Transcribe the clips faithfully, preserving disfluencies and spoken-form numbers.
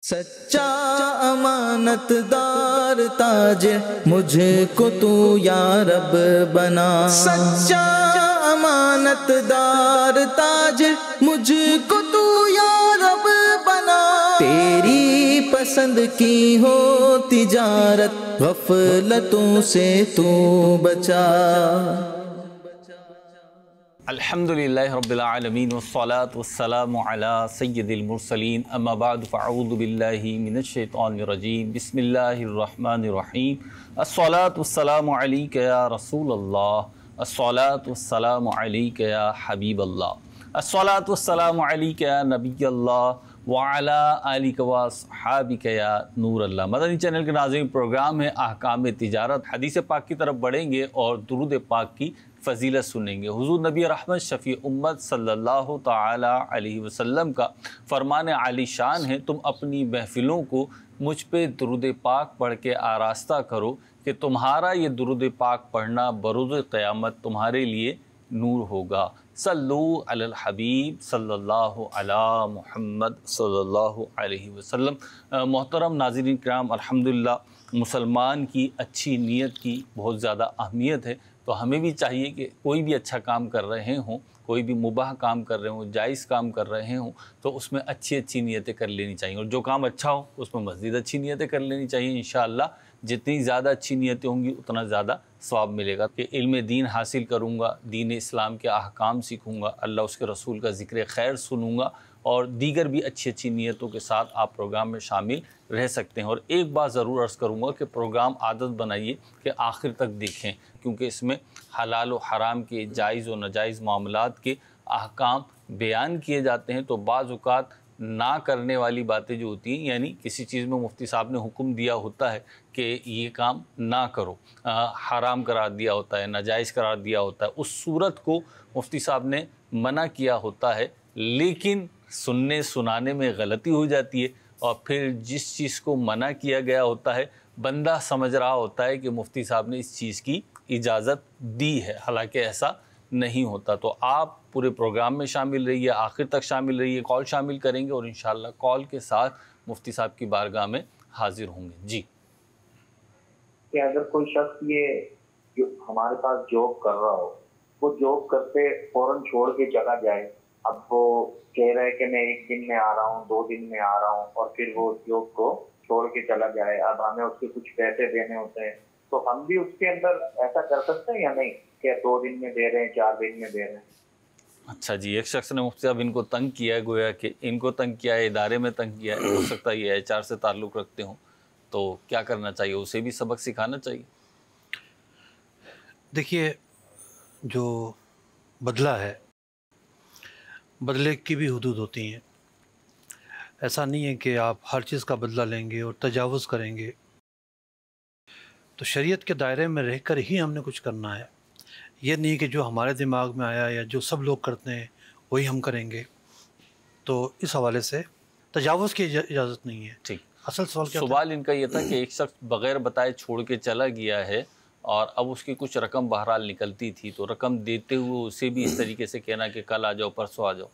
सच्चा अमानतदार ताजिर मुझको तू या रब बना। सच्चा अमानतदार ताजिर मुझको तू या रब बना। तेरी पसंद की हो तिजारत गफलतों से तू बचा। अल्हम्दुलिल्लाहि रब्बिल आलमीन वस्सलातु वस्सलामु अला सय्यिदिल मुरसलीन अम्मा बअद फ़अऊज़ु बिल्लाहि मिनश शैतानिर रजीम बिस्मिल्लाहिर रहमानिर रहीम अस्सलातु वस्सलामु अलैका या रसूलल्लाह अस्सलातु वस्सलामु अलैका या हबीबल्लाह अस्सलातु वस्सलामु अलैका या नबियल्लाह व अला आलिका व अस्हाबिका या नूरल्लाह। मदनी चैनल के नाज़रीन, प्रोग्राम है अहकाम तिजारत। हदीस पाक की तरफ बढ़ेंगे और दुरूद पाक की फ़जीलत सुनेंगे। हुज़ूर नबी रहमत शफ़ी उम्मत सल्लल्लाहु ताला अलैहि वसल्लम का फरमान आली शान है, तुम अपनी महफ़िलों को मुझ पे दुरूद पाक पढ़ के आरास्ता करो कि तुम्हारा ये दुरूद पाक पढ़ना बरोज़ क़यामत तुम्हारे लिए नूर होगा। सल्लु अलल हबीब सल्लल्लाहु अला मुहम्मद सल्लल्लाहु अलैहि वसल्लम। मोहतरम नाज़रीन किराम, अल्हम्दुलिल्लाह मुसलमान की अच्छी नीयत की बहुत ज़्यादा अहमियत है। तो हमें भी चाहिए कि कोई भी अच्छा काम कर रहे हों, कोई भी मुबाह काम कर रहे हों, जायज़ काम कर रहे हों, तो उसमें अच्छी अच्छी नीयतें कर लेनी चाहिए। और जो काम अच्छा हो उसमें मज़ीद अच्छी नीयतें कर लेनी चाहिए। इंशाअल्लाह जितनी ज़्यादा अच्छी नीयतें होंगी उतना ज़्यादा सवाब मिलेगा। कि इल्म दीन हासिल करूँगा, दीन इस्लाम के अहकाम सीखूँगा, अल्लाह उसके रसूल का ज़िक्र खैर सुनूँगा और दीगर भी अच्छी अच्छी नीयतों के साथ आप प्रोग्राम में शामिल रह सकते हैं। और एक बात ज़रूर अर्ज़ करूँगा कि प्रोग्राम आदत बनाइए कि आखिर तक देखें, क्योंकि इसमें हलाल व हराम के, जायज़ व नाजायज़ मामलात के अहकाम बयान किए जाते हैं। तो बाज़ औक़ात ना करने वाली बातें जो होती हैं, यानी किसी चीज़ में मुफ्ती साहब ने हुक्म दिया होता है कि ये काम ना करो, आ, हराम करार दिया होता है, नाजायज़ करार दिया होता है, उस सूरत को मुफ्ती साहब ने मना किया होता है, लेकिन सुनने सुनाने में गलती हो जाती है और फिर जिस चीज़ को मना किया गया होता है बंदा समझ रहा होता है कि मुफ्ती साहब ने इस चीज़ की इजाज़त दी है, हालांकि ऐसा नहीं होता। तो आप पूरे प्रोग्राम में शामिल रहिए, आखिर तक शामिल रहिए। कॉल शामिल करेंगे और इंशाअल्लाह कॉल के साथ मुफ्ती साहब की बारगाह में हाजिर होंगे। जी, कि अगर कोई शख्स ये जो हमारे पास जॉब कर रहा हो, वो जॉब करते फौरन छोड़ के चला जाए, अब वो कह रहा है कि मैं एक दिन में आ रहा हूँ, दो दिन में आ रहा हूँ, और फिर वो जॉब को छोड़ के चला जाए, अब हमें उसके कुछ पैसे देने होते हैं, तो हम भी उसके अंदर ऐसा कर सकते हैं या नहीं कि दो दिन में दे रहे हैं, चार दिन में दे रहे हैं? अच्छा जी, एक शख्स ने मुफ्ती साहब इनको तंग किया है, गोया कि इनको तंग किया है, इदारे में तंग किया है, हो सकता है ये एच आर से ताल्लुक़ रखते हों, तो क्या करना चाहिए? उसे भी सबक सिखाना चाहिए। देखिए, जो बदला है, बदले की भी हुदूद होती हैं। ऐसा नहीं है कि आप हर चीज़ का बदला लेंगे और तजावुज़ करेंगे। तो शरीयत के दायरे में रहकर ही हमने कुछ करना है। ये नहीं कि जो हमारे दिमाग में आया या जो सब लोग करते हैं वही हम करेंगे। तो इस हवाले से तजावुज़ की इजाज़त नहीं है। ठीक, असल सवाल क्या सवाल इनका ये था कि एक शख्स बग़ैर बताए छोड़ के चला गया है और अब उसकी कुछ रकम बहरहाल निकलती थी, तो रकम देते हुए उसे भी इस तरीके से कहना कि कल आ जाओ, परसों आ जाओ।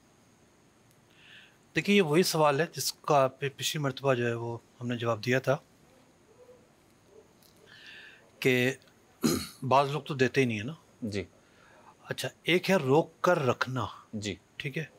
देखिए, ये वही सवाल है जिसका पिछली मरतबा जो है वो हमने जवाब दिया था कि बाज़ लोग तो देते ही नहीं है ना। जी। अच्छा, एक है रोक कर रखना। जी। ठीक है,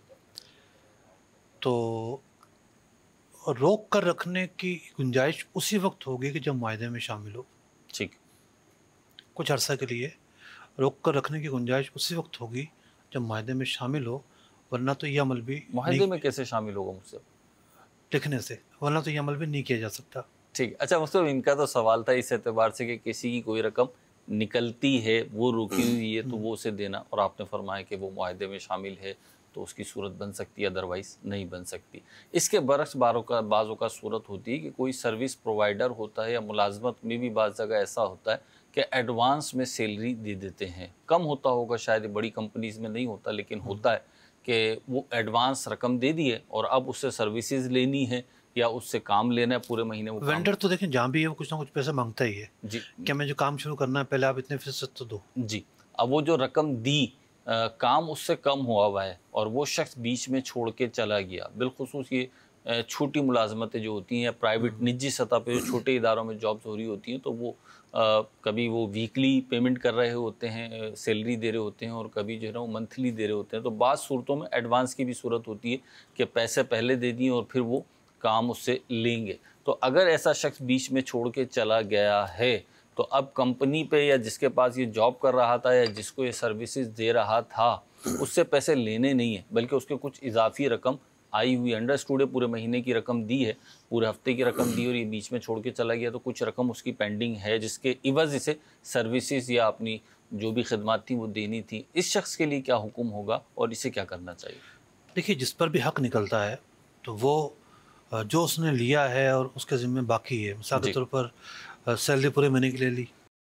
तो रोक कर रखने की गुंजाइश उसी वक्त होगी कि जब मायदे में शामिल हो। ठीक। कुछ अरसा के लिए रोक कर रखने की गुंजाइश उसी वक्त होगी जब मायदे में शामिल हो, वरना तो यह अमल भी मायदे में कैसे शामिल होगा मुझसे लिखने से, वरना तो यह अमल भी नहीं किया जा सकता। ठीक। अच्छा, मतलब इनका तो सवाल था इस एतबार से कि किसी की कोई रकम निकलती है, वो रुकी हुई है, तो वो उसे देना, और आपने फरमाया कि वो मुआहदे में शामिल है तो उसकी सूरत बन सकती है, अदरवाइज़ नहीं बन सकती। इसके बरक्स बारों का बाज़ों का सूरत होती है कि कोई सर्विस प्रोवाइडर होता है या मुलाजमत में भी बाज़ जगह ऐसा होता है कि एडवांस में सैलरी दे देते हैं। कम होता होगा शायद, बड़ी कंपनीज़ में नहीं होता, लेकिन होता है कि वो एडवांस रकम दे दिए और अब उससे सर्विसेज लेनी है या उससे काम लेना है पूरे महीने। वो वेंडर तो देखें जहाँ भी है वो कुछ ना कुछ पैसा मांगता ही है जी, कि मैं जो काम शुरू करना है पहले आप इतने फीसद तो दो। जी, अब वो जो रकम दी, आ, काम उससे कम हुआ हुआ है और वो शख्स बीच में छोड़ के चला गया, बिलखुसूस ये छोटी मुलाजमतें जो होती हैं या प्राइवेट निजी सतह पे जो छोटे इदारों में जॉब्स हो रही होती हैं, तो वो आ, कभी वो वीकली पेमेंट कर रहे होते हैं, सैलरी दे रहे होते हैं, और कभी जो है ना वो मंथली दे रहे होते हैं। तो बाद सूरतों में एडवांस की भी सूरत होती है कि पैसे पहले दे दिए और फिर वो काम उससे लेंगे। तो अगर ऐसा शख्स बीच में छोड़ के चला गया है तो अब कंपनी पे या जिसके पास ये जॉब कर रहा था या जिसको ये सर्विसेज दे रहा था उससे पैसे लेने नहीं है, बल्कि उसके कुछ इजाफी रकम आई हुई अंडरस्टूड है, पूरे महीने की रकम दी है, पूरे हफ्ते की रकम दी और ये बीच में छोड़ के चला गया तो कुछ रकम उसकी पेंडिंग है जिसके इवज़ इसे सर्विसेज या अपनी जो भी खिदमत थी वो देनी थी। इस शख्स के लिए क्या हुक्म होगा और इसे क्या करना चाहिए? देखिए, जिस पर भी हक निकलता है तो वो जो उसने लिया है और उसके ज़िम्मे बाकी है। मिसाल के तौर पर सैलरी पूरे महीने की ले ली,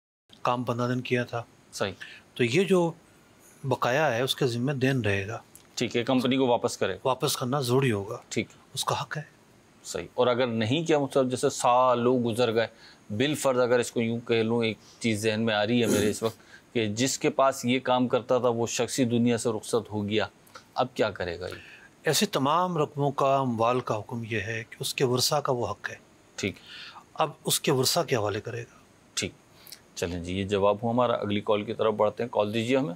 काम पंद्रह दिन किया था, सही, तो ये जो बकाया है उसके ज़िम्मे देन रहेगा। ठीक है, कंपनी को वापस करे, वापस करना ज़रूरी होगा, ठीक, उसका हक है। सही। और अगर नहीं किया, मतलब जैसे सालों गुजर गए, बिल फर्ज अगर इसको यूँ कह लूँ, एक चीज़ जहन में आ रही है मेरे इस वक्त कि जिसके पास ये काम करता था वो शख्सी दुनिया से रुखसत हो गया, अब क्या करेगा ये? ऐसे तमाम रकमों का अमवाल का हुक्म यह है कि उसके वर्सा का वो हक है, ठीक। अब उसके वर्सा के हवाले करेगा। ठीक, चलें जी, ये जवाब हुआ हमारा। अगली कॉल की तरफ बढ़ते हैं। कॉल दीजिए हमें।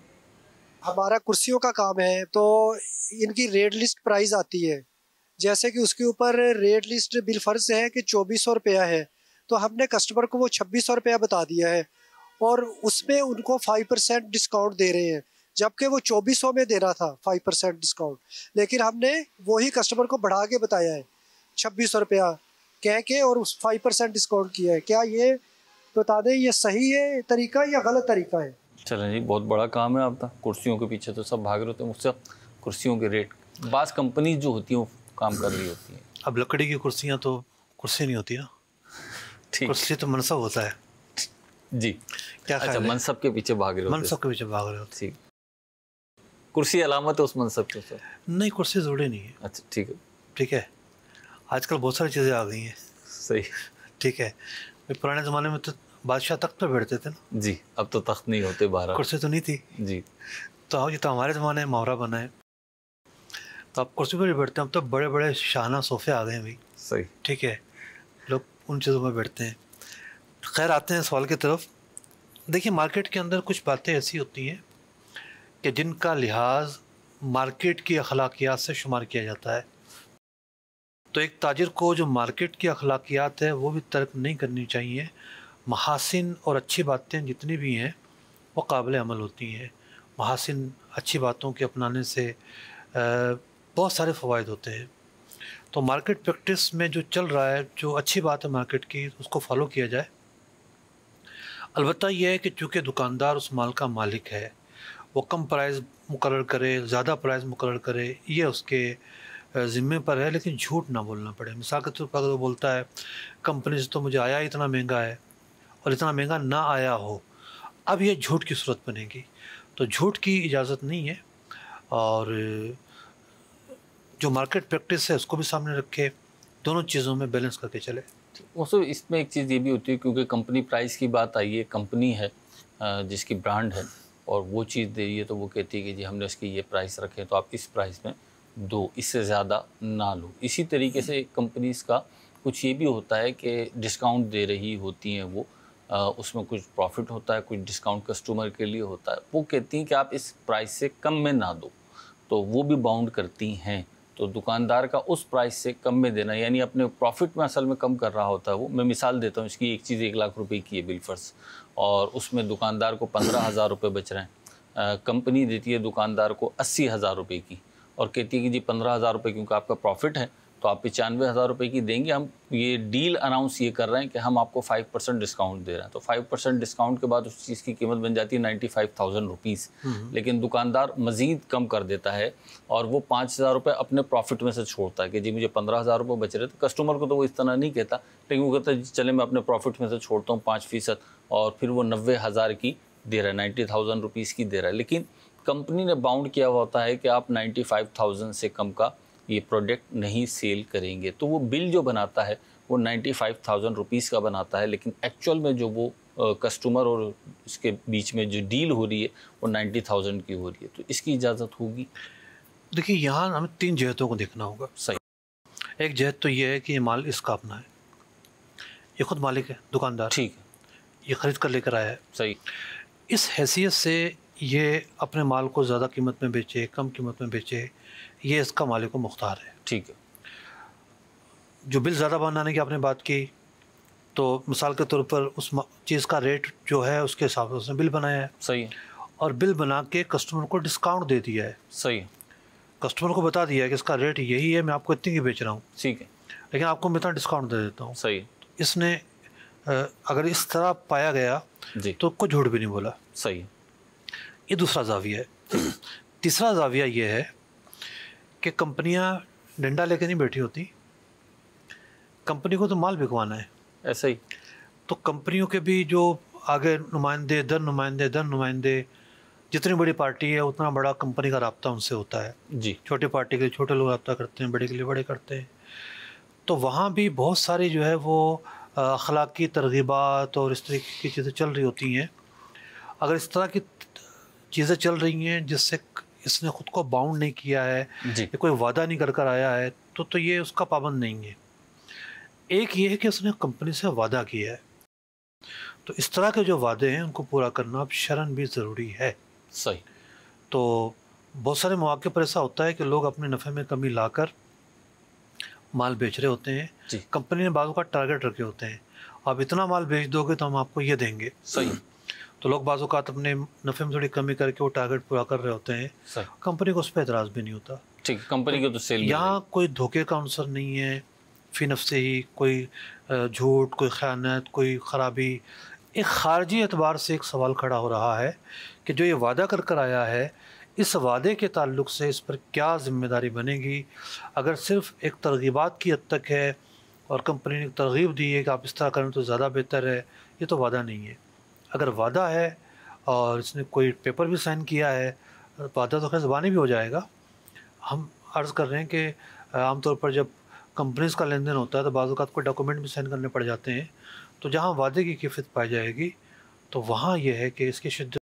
हमारा कुर्सियों का काम है, तो इनकी रेट लिस्ट प्राइस आती है, जैसे कि उसके ऊपर रेट लिस्ट बिल फर्ज है कि चौबीस सौ रुपया है, तो हमने कस्टमर को वो छब्बीस सौ रुपया बता दिया है और उसमें उनको फाइव परसेंट डिस्काउंट दे रहे हैं, जबकि वो चौबीस सौ में दे रहा था फाइव परसेंट डिस्काउंट, लेकिन हमने वही कस्टमर को बढ़ा के बताया है छब्बीस सौ रुपया कह के और उस फाइव परसेंट डिस्काउंट किया है। क्या ये बता दें ये सही है तरीका या गलत तरीका है? चलें जी, बहुत बड़ा काम है आपका। कुर्सियों के पीछे तो सब भाग रहे होते हैं मुझसे, कुर्सियों के रेट बास कंपनी जो होती है वो काम कर रही होती है। अब लकड़ी की कुर्सियाँ तो कुर्सी नहीं होती ना, ठीक, कुर्सी तो मनसब होता है जी। क्या अच्छा, मनसब के पीछे भाग रहे होते हैं, मनसब के पीछे भाग रहे होते। ठीक, कुर्सी अलामत है उस मनसब के सर? नहीं, कुर्सी ज़रूरी नहीं है। अच्छा, ठीक है, ठीक है, आजकल बहुत सारी चीज़ें आ गई हैं। सही, ठीक है, पुराने ज़माने में तो बादशाह तख्त पर बैठते थे ना जी, अब तो तख्त नहीं होते, बारह कुर्सी तो नहीं थी जी। तो ये तो हमारे ज़माने में मुहावरा बना है, तो आप कुर्सी पर ही बैठते हैं। अब तो बड़े बड़े शाना सोफ़े आ गए हैं भाई, सही, ठीक है, लोग उन चीज़ों में बैठते हैं। खैर, आते हैं सवाल की तरफ। देखिए, मार्केट के अंदर कुछ बातें ऐसी होती हैं कि जिनका लिहाज मार्केट की अखलाकियात से शुमार किया जाता है, तो एक ताजिर को जो मार्केट की अखलाकियात है वो भी तर्क नहीं करनी चाहिए। महासिन और अच्छी बातें जितनी भी हैं वो काबिल अमल होती हैं। महासिन, अच्छी बातों के अपनाने से बहुत सारे फ़वाइद होते हैं। तो मार्केट प्रैक्टिस में जो चल रहा है, जो अच्छी बात है मार्केट की, उसको फॉलो किया जाए। अलबत्ता यह है कि चूँकि दुकानदार उस माल का मालिक है, वो कम प्राइस मुकर्रर करे, ज़्यादा प्राइस मुकर्रर करे, ये उसके ज़िम्मे पर है, लेकिन झूठ ना बोलना पड़े। मिसाल के तौर पर अगर वो बोलता है कंपनी से तो मुझे आया इतना महंगा है और इतना महंगा ना आया हो, अब ये झूठ की सूरत बनेगी, तो झूठ की इजाज़त नहीं है। और जो मार्केट प्रैक्टिस है उसको भी सामने रखे, दोनों चीज़ों में बैलेंस करके चले। उसमें इसमें एक चीज़ ये भी होती है, क्योंकि कंपनी प्राइस की बात आई है, कंपनी है जिसकी ब्रांड है और वो चीज़ दे रही है, तो वो कहती है कि जी हमने इसकी ये प्राइस रखे तो आप इस प्राइस में दो, इससे ज़्यादा ना लो। इसी तरीके से कंपनीज़ का कुछ ये भी होता है कि डिस्काउंट दे रही होती हैं वो, आ, उसमें कुछ प्रॉफिट होता है, कुछ डिस्काउंट कस्टमर के लिए होता है। वो कहती हैं कि आप इस प्राइस से कम में ना दो, तो वो भी बाउंड करती हैं। तो दुकानदार का उस प्राइस से कम में देना, यानी अपने प्रॉफिट में असल में कम कर रहा होता है वो। मैं मिसाल देता हूँ इसकी, एक चीज़ एक लाख रुपए की है बिल फर्ज, और उसमें दुकानदार को पंद्रह हज़ार रुपये बच रहे हैं, कंपनी देती है दुकानदार को अस्सी हज़ार रुपये की और कहती है कि जी पंद्रह हज़ार रुपये क्योंकि आपका प्रॉफिट है तो आप पचानवे हज़ार रुपये की देंगे। हम ये डील अनाउंस ये कर रहे हैं कि हम आपको फाइव परसेंट डिस्काउंट दे रहे हैं, तो फाइव परसेंट डिस्काउंट के बाद उस चीज़ की कीमत बन जाती है नाइन्टी फाइव थाउजेंड रुपीज़। लेकिन दुकानदार मज़ीद कम कर देता है और वो पाँच हज़ार रुपये अपने प्रॉफिट में से छोड़ता है कि जी मुझे पंद्रह हज़ार रुपये बच रहे थे। कस्टमर को तो वो इस तरह नहीं कहता, लेकिन वो कहता है चले मैं अपने प्रॉफिट में से छोड़ता हूँ पाँच फ़ीसद, और फिर वो नब्बे हज़ार की दे रहा है, नाइन्टी थाउजेंड रुपीज़ की दे रहा है। लेकिन कंपनी ने बाउंड किया हुआ होता है कि आप नाइन्टी फाइव थाउजेंड से कम का ये प्रोडक्ट नहीं सेल करेंगे, तो वो बिल जो बनाता है वो नाइन्टी फाइव थाउजेंड रुपीज़ का बनाता है, लेकिन एक्चुअल में जो वो कस्टमर और इसके बीच में जो डील हो रही है वो नाइन्टी थाउजेंड की हो रही है। तो इसकी इजाज़त होगी? देखिए, यहाँ हमें तीन जहतों को देखना होगा। सही। एक जहद तो ये है कि ये माल इसका अपना है, ये खुद मालिक है, दुकानदार, ठीक है, ये ख़रीद कर लेकर आया है। सही। इस हैसियत से ये अपने माल को ज़्यादा कीमत में बेचे, कम कीमत में बेचे, ये इसका मालिक को मुख्तार है। ठीक है। जो बिल ज़्यादा बनाने की आपने बात की, तो मिसाल के तौर पर उस चीज़ का रेट जो है उसके हिसाब से उसने बिल बनाया है। सही है। और बिल बना के कस्टमर को डिस्काउंट दे दिया है। सही है। कस्टमर को बता दिया है कि इसका रेट यही है, मैं आपको इतनी की बेच रहा हूँ, ठीक है, लेकिन आपको मैं इतना डिस्काउंट दे देता हूँ। सही है। इसने अगर इस तरह पाया गया जी, तो कोई झूठ भी नहीं बोला। सही है। ये दूसरा जाविया है। तीसरा जाविया ये है कि कंपनियां डंडा लेके नहीं बैठी होती, कंपनी को तो माल बिकवाना है। ऐसा ही। तो कंपनियों के भी जो आगे नुमाइंदे दर नुमाइंदे दर नुमाइंदे, जितनी बड़ी पार्टी है उतना बड़ा कंपनी का रब्ता उनसे होता है। जी। छोटी पार्टी के लिए छोटे लोग रब्ता करते हैं, बड़े के लिए बड़े करते हैं। तो वहाँ भी बहुत सारी जो है वो अखलाकी तरगीबात और इस तरह की चीज़ें चल रही होती हैं। अगर इस तरह की चीज़ें चल रही हैं जिससे इसने ख़ुद को बाउंड नहीं किया है या कोई वादा नहीं कर कर आया है, तो तो ये उसका पाबंद नहीं है। एक ये है कि उसने कंपनी से वादा किया है, तो इस तरह के जो वादे हैं उनको पूरा करना अब शरन भी ज़रूरी है। सही। तो बहुत सारे मौके पर ऐसा होता है कि लोग अपने नफ़े में कमी लाकर माल बेच रहे होते हैं। जी। कंपनी ने बाज़ों का टारगेट रखे होते हैं, आप इतना माल बेच दोगे तो हम आपको ये देंगे। सही। तो लोग बाज़ों का अपने नफ़े में थोड़ी कमी करके वो टारगेट पूरा कर रहे होते हैं। सही। कंपनी को उस पर एतराज़ भी नहीं होता। ठीक, कंपनी को तो सेल। यहाँ कोई धोखे का अवसर नहीं है, फ़ी नफ्से ही कोई झूठ, कोई ख़यानत, कोई ख़राबी। एक ख़ारजी एतबार से एक सवाल खड़ा हो रहा है कि जो ये वादा कर कर आया है, इस वादे के ताल्लुक़ से इस पर क्या ज़िम्मेदारी बनेगी। अगर सिर्फ़ एक तरगीबात की हद तक है और कंपनी ने तरगीब दी है कि आप इस तरह करें तो ज़्यादा बेहतर है, ये तो वादा नहीं है। अगर वादा है और इसने कोई पेपर भी साइन किया है, वादा तो खैर ज़बानी भी हो जाएगा। हम अर्ज़ कर रहे हैं कि आमतौर पर जब कंपनीज़ का लेन देन होता है तो बाज़ औक़ात कोई डॉक्यूमेंट भी साइन करने पड़ जाते हैं। तो जहाँ वादे की कैफ़ियत पाई जाएगी तो वहाँ यह है कि इसकी शिद्दत